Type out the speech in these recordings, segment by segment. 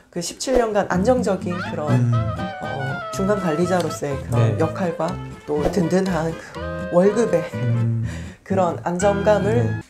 그 17년간 안정적인 그런 중간 관리자로서의 그런 네. 역할과 또 든든한 그 월급의 그런 안정감을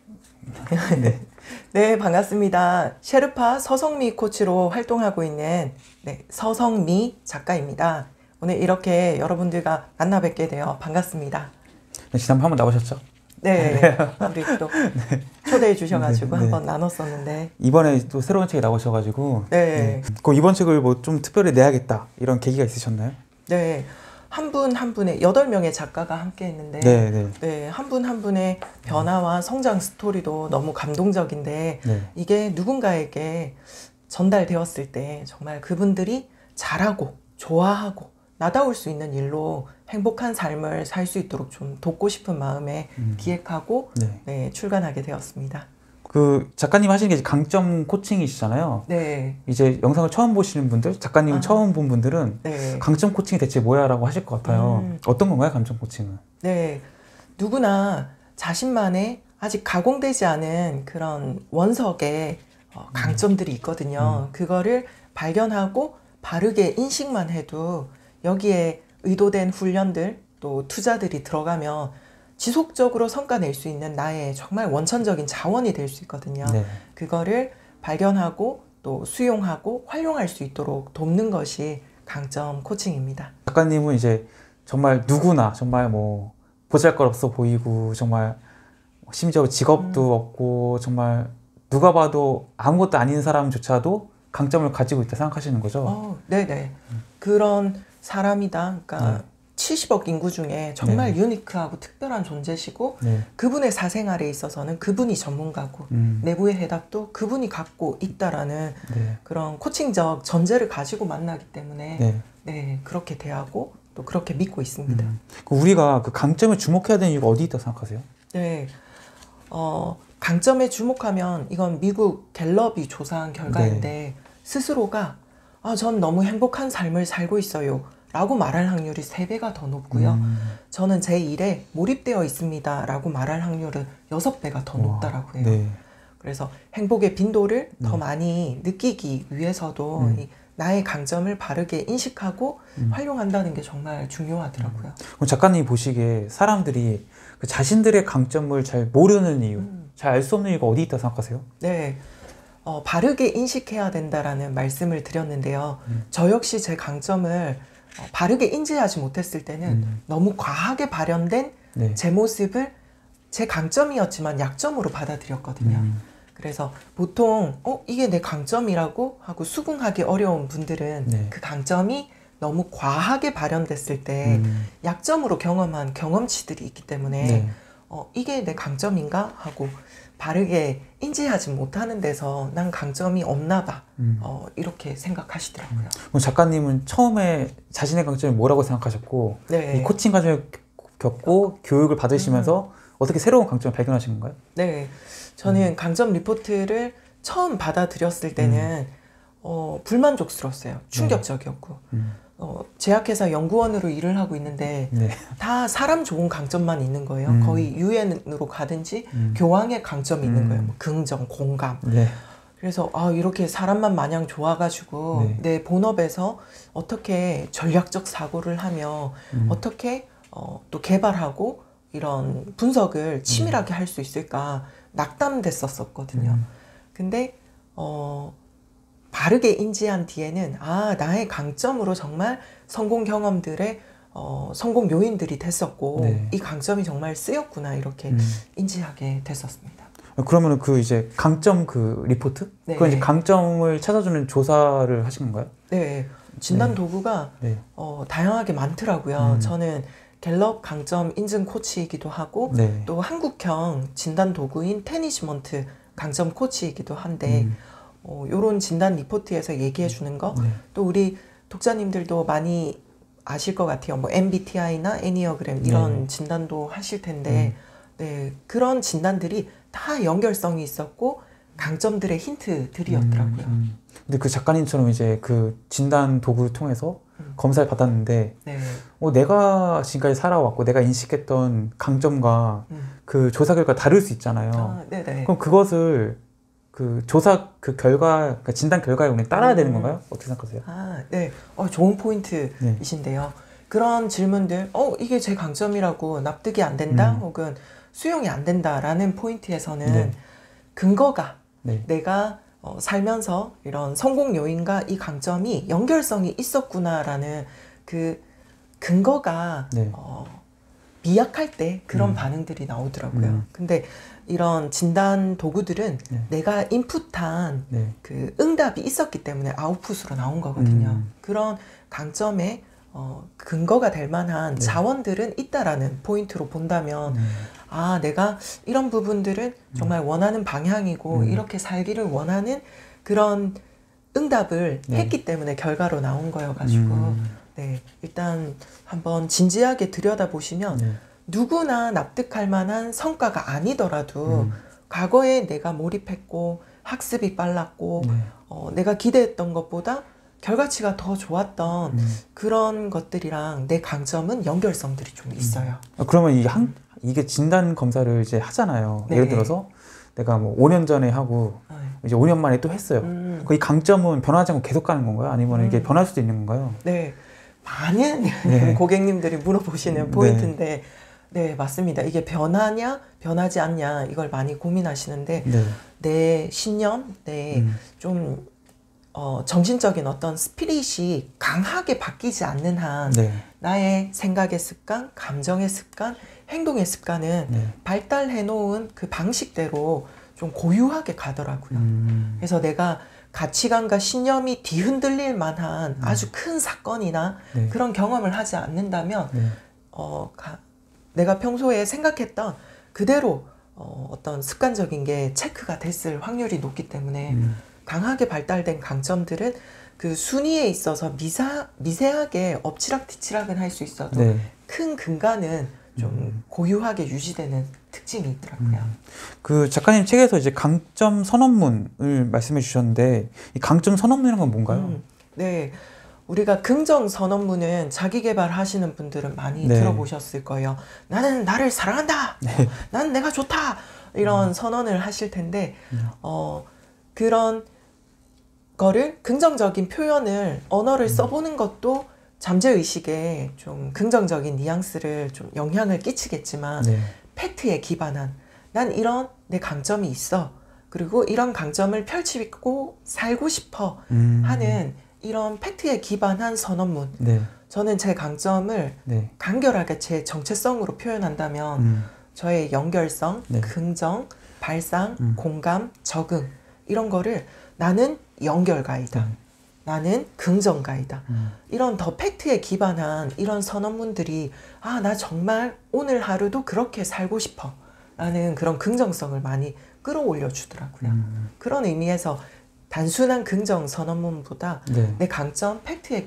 네. 네, 반갑습니다. 셰르파 서성미 코치로 활동하고 있는 서성미 작가입니다. 오늘 이렇게 여러분들과 만나 뵙게 되어 반갑습니다. 네, 지난번 한번 나오셨죠? 네, 우리 또 초대해 주셔가지고 네. 한번 나눴었는데 이번에 또 새로운 책이 나오셔가지고 네. 그럼 이번 책을 뭐 좀 특별히 내야겠다 이런 계기가 있으셨나요? 네, 한 분 한 분의 8명의 작가가 함께 했는데 네. 한 분 한 분의 변화와 성장 스토리도 너무 감동적인데 네. 이게 누군가에게 전달되었을 때 정말 그분들이 잘하고 좋아하고 나다울 수 있는 일로 행복한 삶을 살 수 있도록 좀 돕고 싶은 마음에 기획하고 출간하게 되었습니다. 그 작가님 하시는 게 이제 강점 코칭이시잖아요. 네. 이제 영상을 처음 보시는 분들, 작가님 처음 본 분들은 강점 코칭이 대체 뭐야 라고 하실 것 같아요. 어떤 건가요, 강점 코칭은? 네. 누구나 자신만의 아직 가공되지 않은 그런 원석의 강점들이 있거든요. 그거를 발견하고 바르게 인식만 해도 여기에 의도된 훈련들 또 투자들이 들어가면 지속적으로 성과 낼 수 있는 나의 정말 원천적인 자원이 될 수 있거든요. 네. 그거를 발견하고 또 수용하고 활용할 수 있도록 돕는 것이 강점 코칭입니다. 작가님은 이제 정말 누구나 정말 뭐 보잘것없어 보이고 정말 심지어 직업도 없고 정말 누가 봐도 아무것도 아닌 사람조차도 강점을 가지고 있다 생각하시는 거죠? 네네. 그런 사람이다. 그러니까 70억 인구 중에 정말 유니크하고 특별한 존재시고 그분의 사생활에 있어서는 그분이 전문가고 내부의 해답도 그분이 갖고 있다라는 그런 코칭적 전제를 가지고 만나기 때문에 그렇게 대하고 또 그렇게 믿고 있습니다. 우리가 그 강점에 주목해야 되는 이유가 어디 있다고 생각하세요? 네. 강점에 주목하면 이건 미국 갤럽이 조사한 결과인데 스스로가 전 너무 행복한 삶을 살고 있어요 라고 말할 확률이 3배가 더 높고요. 저는 제 일에 몰입되어 있습니다 라고 말할 확률은 6배가 더 높다라고 해요. 그래서 행복의 빈도를 더 많이 느끼기 위해서도 이 나의 강점을 바르게 인식하고 활용한다는 게 정말 중요하더라고요. 그럼 작가님이 보시기에 사람들이 그 자신들의 강점을 잘 모르는 이유, 잘 알 수 없는 이유가 어디 있다고 생각하세요? 네. 바르게 인식해야 된다라는 말씀을 드렸는데요. 저 역시 제 강점을 바르게 인지하지 못했을 때는 너무 과하게 발현된 제 모습을 제 강점이었지만 약점으로 받아들였거든요. 그래서 보통 이게 내 강점이라고 하고 수긍하기 어려운 분들은 그 강점이 너무 과하게 발현됐을 때 약점으로 경험한 경험치들이 있기 때문에 이게 내 강점인가 하고 바르게 인지하지 못하는 데서 난 강점이 없나 봐 이렇게 생각하시더라고요. 그럼 작가님은 처음에 자신의 강점이 뭐라고 생각하셨고 이 코칭 과정을 겪고 교육을 받으시면서 어떻게 새로운 강점을 발견하신 건가요? 네, 저는 강점 리포트를 처음 받아들였을 때는 불만족스러웠어요. 충격적이었고 제약회사 연구원으로 일을 하고 있는데 다 사람 좋은 강점만 있는 거예요. 거의 유엔으로 가든지 교황의 강점이 있는 거예요. 뭐 긍정, 공감. 그래서 이렇게 사람만 마냥 좋아가지고 내 본업에서 어떻게 전략적 사고를 하며 어떻게 또 개발하고 이런 분석을 치밀하게 할 수 있을까 낙담됐었거든요. 근데 바르게 인지한 뒤에는 나의 강점으로 정말 성공 경험들의 성공 요인들이 됐었고 이 강점이 정말 쓰였구나 이렇게 인지하게 됐었습니다. 그러면 그 이제 강점 그 리포트? 그건 이제 강점을 찾아주는 조사를 하신 건가요? 네, 진단 도구가 다양하게 많더라고요. 저는 갤럽 강점 인증 코치이기도 하고 또 한국형 진단 도구인 테니시먼트 강점 코치이기도 한데 요런 진단 리포트에서 얘기해 주는 거 또 우리 독자님들도 많이 아실 것 같아요. 뭐 MBTI나 애니어그램 이런 진단도 하실 텐데 그런 진단들이 다 연결성이 있었고 강점들의 힌트들이었더라고요. 근데 그 작가님처럼 이제 그 진단 도구를 통해서 검사를 받았는데 내가 지금까지 살아왔고 내가 인식했던 강점과 그 조사 결과 다를 수 있잖아요. 그럼 그것을 그 조사 그 결과, 그 진단 결과에 우리 따라야 되는 건가요? 어떻게 생각하세요? 네. 좋은 포인트이신데요. 그런 질문들, 이게 제 강점이라고 납득이 안 된다, 혹은 수용이 안 된다라는 포인트에서는 근거가 내가 살면서 이런 성공 요인과 이 강점이 연결성이 있었구나라는 그 근거가 미약할 때 그런 반응들이 나오더라고요. 근데 이런 진단 도구들은 내가 인풋한 그 응답이 있었기 때문에 아웃풋으로 나온 거거든요. 그런 강점에 근거가 될 만한 자원들은 있다라는 포인트로 본다면 내가 이런 부분들은 정말 원하는 방향이고 이렇게 살기를 원하는 그런 응답을 했기 때문에 결과로 나온 거여가지고 일단 한번 진지하게 들여다보시면 누구나 납득할 만한 성과가 아니더라도 과거에 내가 몰입했고 학습이 빨랐고 내가 기대했던 것보다 결과치가 더 좋았던 그런 것들이랑 내 강점은 연결성들이 좀 있어요. 그러면 이게 진단 검사를 이제 하잖아요. 예를 들어서 내가 뭐 5년 전에 하고 이제 5년 만에 또 했어요. 이 강점은 변하지 않고 계속 가는 건가요? 아니면 이게 변할 수도 있는 건가요? 네, 많은 고객님들이 물어보시는 포인트인데 맞습니다. 이게 변하냐 변하지 않냐 이걸 많이 고민하시는데 내 신념, 좀 정신적인 어떤 스피릿이 강하게 바뀌지 않는 한 나의 생각의 습관, 감정의 습관, 행동의 습관은 발달해 놓은 그 방식대로 좀 고유하게 가더라고요. 그래서 내가 가치관과 신념이 뒤흔들릴 만한 아주 큰 사건이나 그런 경험을 하지 않는다면 내가 평소에 생각했던 그대로 어떤 습관적인 게 체크가 됐을 확률이 높기 때문에 강하게 발달된 강점들은 그 순위에 있어서 미세하게 엎치락뒤치락은 할 수 있어도 큰 근간은 좀 고유하게 유지되는 특징이 있더라고요. 그 작가님 책에서 이제 강점 선언문을 말씀해 주셨는데 이 강점 선언문이란 건 뭔가요? 우리가 긍정 선언문은 자기 개발하시는 분들은 많이 들어보셨을 거예요. 나는 나를 사랑한다. 나는 내가 좋다. 이런 선언을 하실 텐데 그런 거를 긍정적인 표현을 언어를 써보는 것도 잠재의식에 좀 긍정적인 뉘앙스를 좀 영향을 끼치겠지만 팩트에 기반한 난 이런 내 강점이 있어. 그리고 이런 강점을 펼치고 살고 싶어 하는 이런 팩트에 기반한 선언문. 저는 제 강점을 간결하게 제 정체성으로 표현한다면 저의 연결성, 긍정, 발상, 공감, 적응 이런 거를 나는 연결가이다. 나는 긍정가이다. 이런 더 팩트에 기반한 이런 선언문들이 나 정말 오늘 하루도 그렇게 살고 싶어 라는 그런 긍정성을 많이 끌어올려 주더라고요. 그런 의미에서 단순한 긍정 선언문보다 내 강점, 팩트에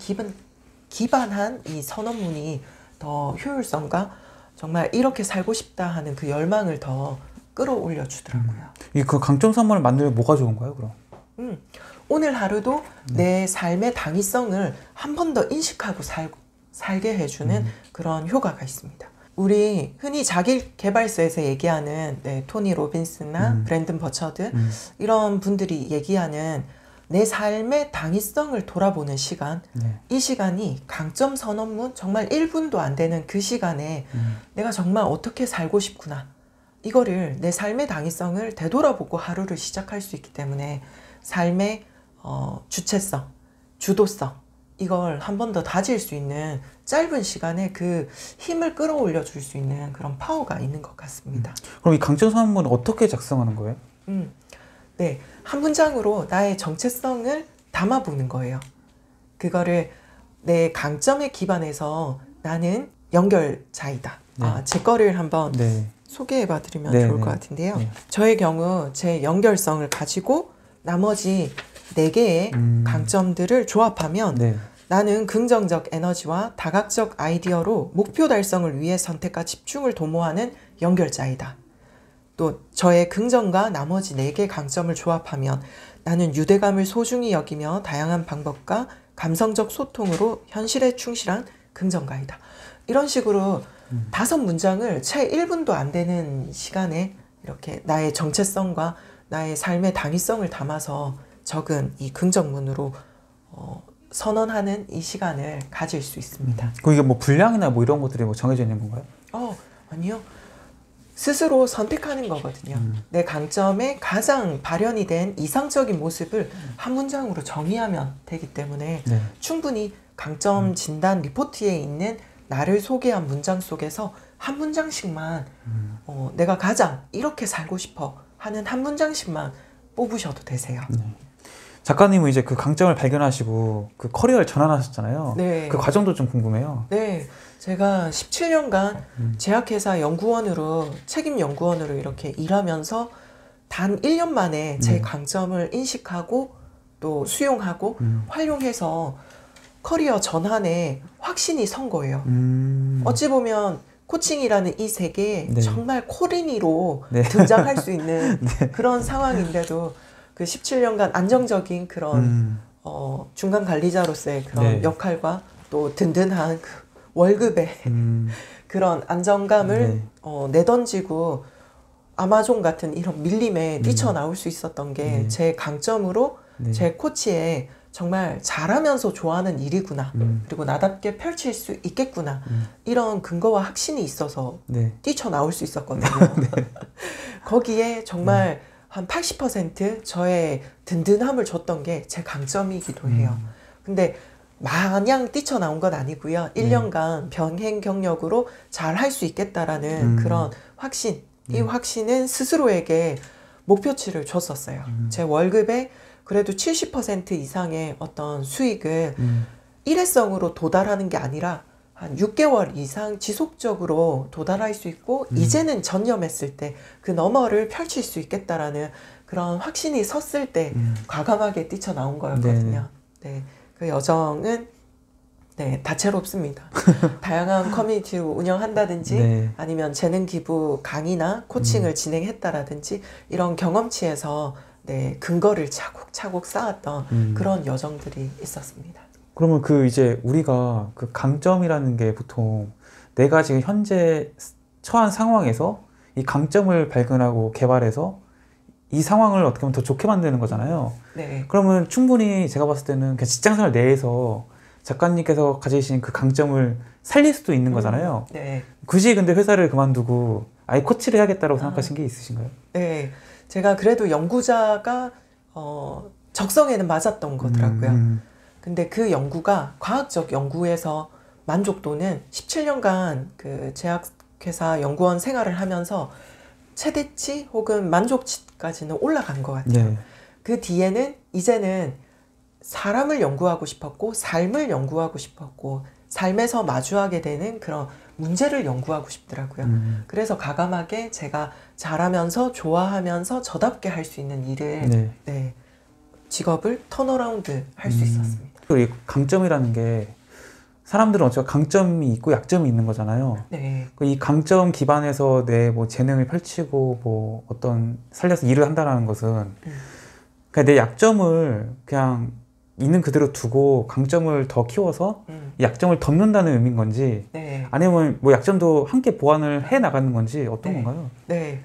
기반한 이 선언문이 더 효율성과 정말 이렇게 살고 싶다 하는 그 열망을 더 끌어올려 주더라고요. 그 강점 선언문을 만들면 뭐가 좋은가요, 그럼? 오늘 하루도 내 삶의 당위성을 한 번 더 인식하고 살게 해주는 그런 효과가 있습니다. 우리 흔히 자기개발서에서 얘기하는 토니 로빈스나 브랜든 버처드 이런 분들이 얘기하는 내 삶의 당위성을 돌아보는 시간 이 시간이 강점 선언문 정말 1분도 안 되는 그 시간에 내가 정말 어떻게 살고 싶구나 이거를 내 삶의 당위성을 되돌아보고 하루를 시작할 수 있기 때문에 삶의 주체성, 주도성 이걸 한 번 더 다질 수 있는 짧은 시간에 그 힘을 끌어올려 줄 수 있는 그런 파워가 있는 것 같습니다. 그럼 이 강점 선언문은 어떻게 작성하는 거예요? 한 문장으로 나의 정체성을 담아보는 거예요. 그거를 내 강점에 기반해서 나는 연결자이다. 제 거를 한번 소개해 봐드리면 좋을 것 같은데요. 저의 경우 제 연결성을 가지고 나머지 4개의 강점들을 조합하면 나는 긍정적 에너지와 다각적 아이디어로 목표 달성을 위해 선택과 집중을 도모하는 연결자이다. 또 저의 긍정과 나머지 4개의 강점을 조합하면 나는 유대감을 소중히 여기며 다양한 방법과 감성적 소통으로 현실에 충실한 긍정가이다. 이런 식으로 5문장을 채 1분도 안 되는 시간에 이렇게 나의 정체성과 나의 삶의 당위성을 담아서 적은 이 긍정문으로 선언하는 이 시간을 가질 수 있습니다. 그럼 이게 뭐 분량이나 뭐 이런 것들이 뭐 정해져 있는 건가요? 아니요. 스스로 선택하는 거거든요. 내 강점의 가장 발현이 된 이상적인 모습을 한 문장으로 정의하면 되기 때문에 네. 충분히 강점 진단 리포트에 있는 나를 소개한 문장 속에서 한 문장씩만 내가 가장 이렇게 살고 싶어 하는 한 문장씩만 뽑으셔도 되세요. 네. 작가님은 이제 그 강점을 발견하시고 그 커리어를 전환하셨잖아요. 네. 그 과정도 좀 궁금해요. 네. 제가 17년간 제약회사 연구원으로 책임 연구원으로 이렇게 일하면서 단 1년 만에 제 강점을 인식하고 또 수용하고 활용해서 커리어 전환에 확신이 선 거예요. 어찌 보면 코칭이라는 이 세계에 네. 정말 코린이로 네. 등장할 수 있는 네. 그런 상황인데도 그 17년간 안정적인 그런 중간 관리자로서의 그런 네. 역할과 또 든든한 그 월급의 그런 안정감을 네. 내던지고 아마존 같은 이런 밀림에 뛰쳐나올 수 있었던 게 제 강점으로 네. 제 코치에 정말 잘하면서 좋아하는 일이구나. 그리고 나답게 펼칠 수 있겠구나. 이런 근거와 확신이 있어서 네. 뛰쳐나올 수 있었거든요. 거기에 정말 한 80% 저의 든든함을 줬던 게 제 강점이기도 해요. 근데 마냥 뛰쳐나온 건 아니고요. 1년간 병행 경력으로 잘 할 수 있겠다라는 그런 확신. 이 확신은 스스로에게 목표치를 줬었어요. 제 월급의 그래도 70% 이상의 어떤 수익을 일회성으로 도달하는 게 아니라 한 6개월 이상 지속적으로 도달할 수 있고 이제는 전념했을 때 그 너머를 펼칠 수 있겠다라는 그런 확신이 섰을 때 과감하게 뛰쳐나온 거였거든요. 네. 그 여정은 네, 다채롭습니다. 다양한 커뮤니티를 운영한다든지 네. 아니면 재능 기부 강의나 코칭을 진행했다라든지 이런 경험치에서 네, 근거를 차곡차곡 쌓았던 그런 여정들이 있었습니다. 그러면 그 이제 우리가 그 강점이라는 게 보통 내가 지금 현재 처한 상황에서 이 강점을 발견하고 개발해서 이 상황을 어떻게 보면 더 좋게 만드는 거잖아요. 네. 그러면 충분히 제가 봤을 때는 그냥 직장생활 내에서 작가님께서 가지신 그 강점을 살릴 수도 있는 거잖아요. 네. 굳이 근데 회사를 그만두고 아예 코치를 해야겠다고 생각하신 게 있으신가요? 네. 제가 그래도 연구자가 적성에는 맞았던 거더라고요. 근데 그 연구가 과학적 연구에서 만족도는 17년간 그 제약회사 연구원 생활을 하면서 최대치 혹은 만족치까지는 올라간 것 같아요. 네. 그 뒤에는 이제는 사람을 연구하고 싶었고 삶을 연구하고 싶었고 삶에서 마주하게 되는 그런 문제를 연구하고 싶더라고요. 그래서 가감하게 제가 잘하면서 좋아하면서 저답게 할 수 있는 일을 네. 네, 직업을 턴어라운드 할 수 있었습니다. 이 강점이라는 게 사람들은 어차피 강점이 있고 약점이 있는 거잖아요. 네. 이 강점 기반에서 내 뭐 재능을 펼치고 뭐 어떤 살려서 일을 한다는 것은 그냥 내 약점을 그냥 있는 그대로 두고 강점을 더 키워서 이 약점을 덮는다는 의미인 건지 네. 아니면 뭐 약점도 함께 보완을 해 나가는 건지 어떤 네. 건가요? 네.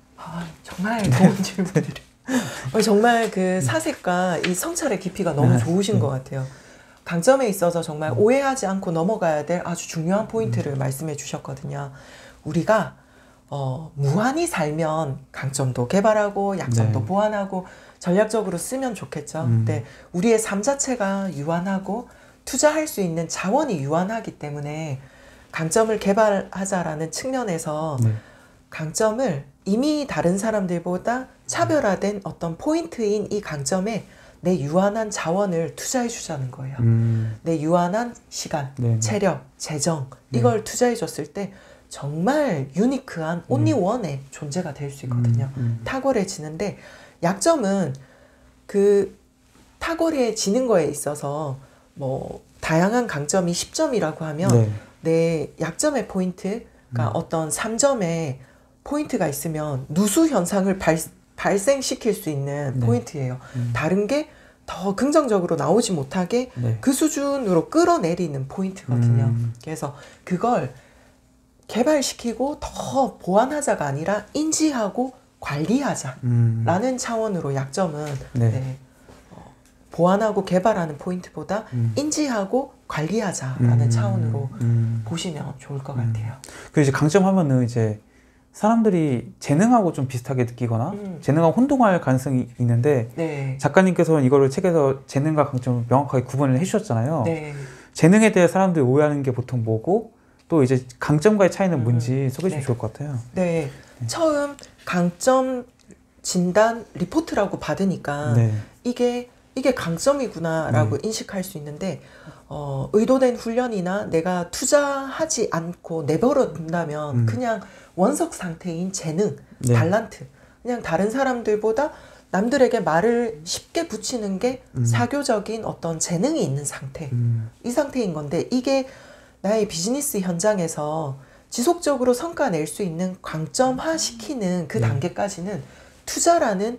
정말 좋은 질문이래요. 정말 그 사색과 이 성찰의 깊이가 너무 좋으신 것 같아요. 강점에 있어서 정말 오해하지 않고 넘어가야 될 아주 중요한 포인트를 말씀해 주셨거든요. 우리가 무한히 살면 강점도 개발하고 약점도 네. 보완하고 전략적으로 쓰면 좋겠죠. 근데 우리의 삶 자체가 유한하고 투자할 수 있는 자원이 유한하기 때문에 강점을 개발하자라는 측면에서 네. 강점을 이미 다른 사람들보다 차별화된 어떤 포인트인 이 강점에 내 유한한 자원을 투자해 주자는 거예요. 내 유한한 시간, 네. 체력, 재정 이걸 투자해 줬을 때 정말 유니크한 only one의 존재가 될 수 있거든요. 탁월해지는데 약점은 그 탁월해지는 거에 있어서 뭐 다양한 강점이 10점이라고 하면 네. 내 약점의 포인트가 어떤 3점의 포인트가 있으면 누수 현상을 발생시킬 수 있는 네. 포인트예요. 다른 게 더 긍정적으로 나오지 못하게 네. 그 수준으로 끌어내리는 포인트거든요. 그래서 그걸 개발시키고 더 보완하자가 아니라 인지하고 관리하자라는 차원으로 약점은 네, 보완하고 개발하는 포인트보다 인지하고 관리하자라는 차원으로 보시면 좋을 것 같아요. 그 이제 강점 하면은 이제 사람들이 재능하고 좀 비슷하게 느끼거나 재능하고 혼동할 가능성이 있는데 네. 작가님께서는 이거를 책에서 재능과 강점을 명확하게 구분을 해주셨잖아요. 네. 재능에 대해 사람들이 오해하는 게 보통 뭐고 또 이제 강점과의 차이는 뭔지 소개해 주시면 좋을 것 같아요. 네. 처음 강점 진단 리포트라고 받으니까 이게 강점이구나라고 인식할 수 있는데 의도된 훈련이나 내가 투자하지 않고 내버려 둔다면 그냥 원석 상태인 재능, 달란트, 그냥 다른 사람들보다 남들에게 말을 쉽게 붙이는 게 사교적인 어떤 재능이 있는 상태, 이 상태인 건데 이게 나의 비즈니스 현장에서 지속적으로 성과 낼 수 있는 강점화 시키는 그 단계까지는 투자라는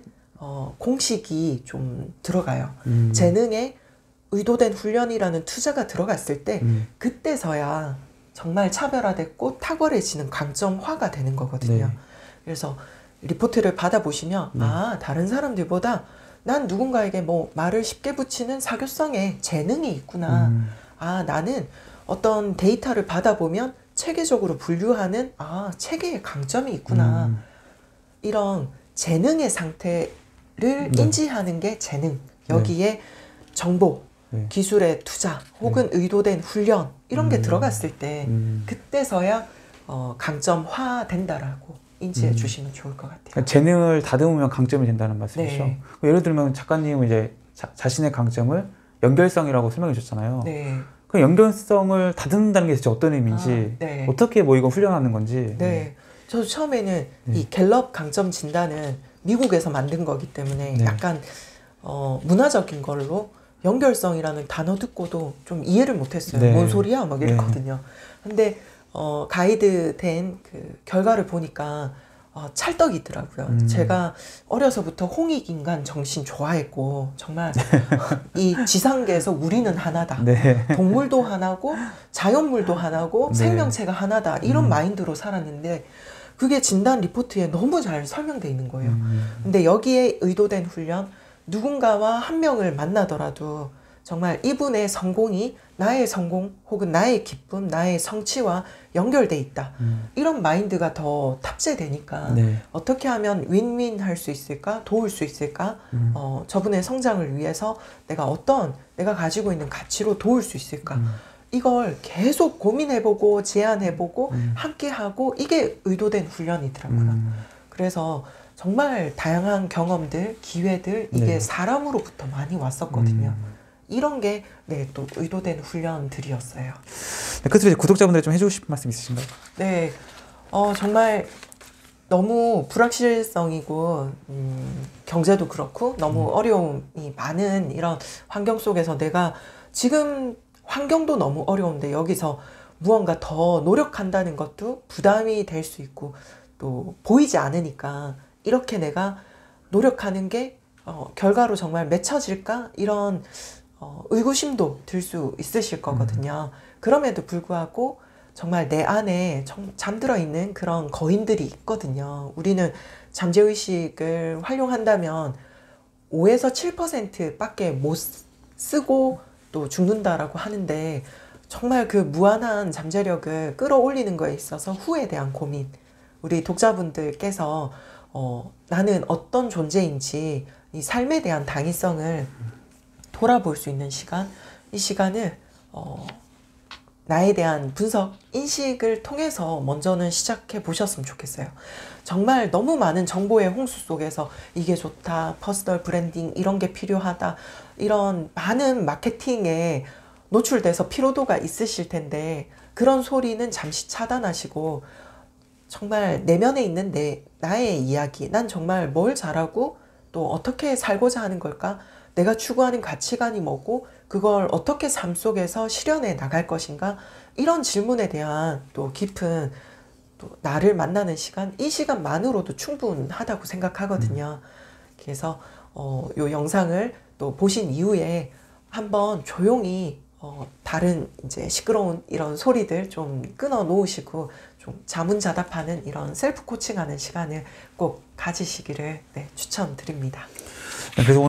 공식이 좀 들어가요. 재능에 의도된 훈련이라는 투자가 들어갔을 때 그때서야 정말 차별화됐고 탁월해지는 강점화가 되는 거거든요. 그래서 리포트를 받아보시면 아, 다른 사람들보다 난 누군가에게 뭐 말을 쉽게 붙이는 사교성에 재능이 있구나. 아, 나는 어떤 데이터를 받아보면 체계적으로 분류하는 체계의 강점이 있구나. 이런 재능의 상태를 인지하는 게 재능. 여기에 정보, 기술의 투자 혹은 의도된 훈련 이런 게 들어갔을 때 그때서야 강점화 된다라고 인지해 주시면 좋을 것 같아요. 그러니까 재능을 다듬으면 강점이 된다는 말씀이시죠? 예를 들면 작가님은 이제 자신의 강점을 연결성이라고 설명해 주셨잖아요. 그 연결성을 다듬는다는 게 대체 어떤 의미인지 어떻게 뭐 이거 훈련하는 건지. 저도 처음에는 이 갤럽 강점 진단은 미국에서 만든 거기 때문에 약간 문화적인 걸로 연결성이라는 단어 듣고도 좀 이해를 못했어요. 뭔 소리야? 막 이랬거든요. 근데 가이드 된 그 결과를 보니까 찰떡이더라고요. 제가 어려서부터 홍익인간 정신 좋아했고 정말 이 지상계에서 우리는 하나다. 동물도 하나고 자연물도 하나고 생명체가 하나다. 이런 마인드로 살았는데 그게 진단 리포트에 너무 잘 설명되어 있는 거예요. 근데 여기에 의도된 훈련, 누군가와 한 명을 만나더라도 정말 이분의 성공이 나의 성공 혹은 나의 기쁨, 나의 성취와 연결돼 있다. 이런 마인드가 더 탑재되니까 어떻게 하면 윈윈 할 수 있을까? 도울 수 있을까? 저분의 성장을 위해서 내가 가지고 있는 가치로 도울 수 있을까? 이걸 계속 고민해보고 제안해보고 함께하고 이게 의도된 훈련이더라고요. 그래서 정말 다양한 경험들, 기회들 이게 사람으로부터 많이 왔었거든요. 이런 게 또 의도된 훈련들이었어요. 끝으로 이제 구독자분들 좀 해주고 싶은 말씀 있으신가요? 네, 정말 너무 불확실성이고 경제도 그렇고 너무 어려움이 많은 이런 환경 속에서 내가 지금 환경도 너무 어려운데 여기서 무언가 더 노력한다는 것도 부담이 될 수 있고 또 보이지 않으니까 이렇게 내가 노력하는 게 결과로 정말 맺혀질까? 이런 의구심도 들 수 있으실 거거든요. 그럼에도 불구하고 정말 내 안에 잠들어 있는 그런 거인들이 있거든요. 우리는 잠재의식을 활용한다면 5에서 7% 밖에 못 쓰고 또 죽는다라고 하는데 정말 그 무한한 잠재력을 끌어올리는 거에 있어서 후에 대한 고민, 우리 독자분들께서 나는 어떤 존재인지 이 삶에 대한 당위성을 돌아볼 수 있는 시간, 이 시간을 나에 대한 분석, 인식을 통해서 먼저는 시작해 보셨으면 좋겠어요. 정말 너무 많은 정보의 홍수 속에서 이게 좋다, 퍼스널 브랜딩 이런 게 필요하다, 이런 많은 마케팅에 노출돼서 피로도가 있으실 텐데 그런 소리는 잠시 차단하시고 정말 내면에 있는 나의 이야기, 난 정말 뭘 잘하고 또 어떻게 살고자 하는 걸까? 내가 추구하는 가치관이 뭐고 그걸 어떻게 삶 속에서 실현해 나갈 것인가? 이런 질문에 대한 또 깊은 또 나를 만나는 시간, 이 시간만으로도 충분하다고 생각하거든요. 그래서 요 영상을 또 보신 이후에 한번 조용히 다른 이제 시끄러운 이런 소리들 좀 끊어 놓으시고 좀 자문자답하는 이런 셀프 코칭하는 시간을 꼭 가지시기를 네, 추천드립니다. 그래서